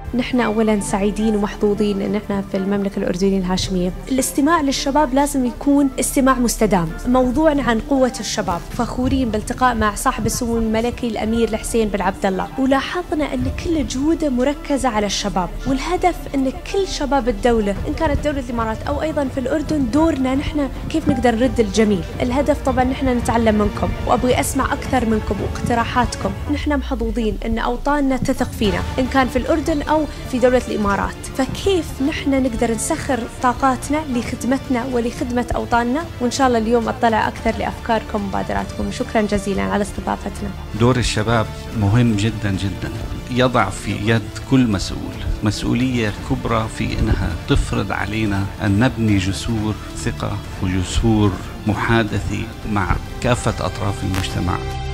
نحن أولا سعيدين ومحظوظين أن نحن في المملكة الأردنية الهاشمية. الاستماع للشباب لازم يكون استماع مستدام. موضوعنا عن قوة الشباب، فخورين بالتقاء مع صاحب السمو الملكي الأمير الحسين بن عبد الله، ولاحظنا أن كل جهوده مركزة على الشباب، والهدف أن كل شباب الدولة إن كانت دولة الإمارات أو أيضا في الأردن دورنا نحن كيف نقدر نرد الجميل. الهدف طبعا نحن نتعلم منكم، وأبغي أسمع أكثر منكم واقتراحاتكم. نحن محظوظين أن أوطاننا تثق فينا إن كان في الأردن أو في دولة الإمارات، فكيف نحن نقدر نسخر طاقاتنا لخدمتنا ولخدمة أوطاننا. وإن شاء الله اليوم أطلع أكثر لأفكاركم ومبادراتكم. شكرا جزيلا على استضافتنا. دور الشباب مهم جدا جدا، يضع في يد كل مسؤول مسؤولية كبرى في إنها تفرض علينا أن نبني جسور ثقة وجسور محادثة مع كافة أطراف المجتمع.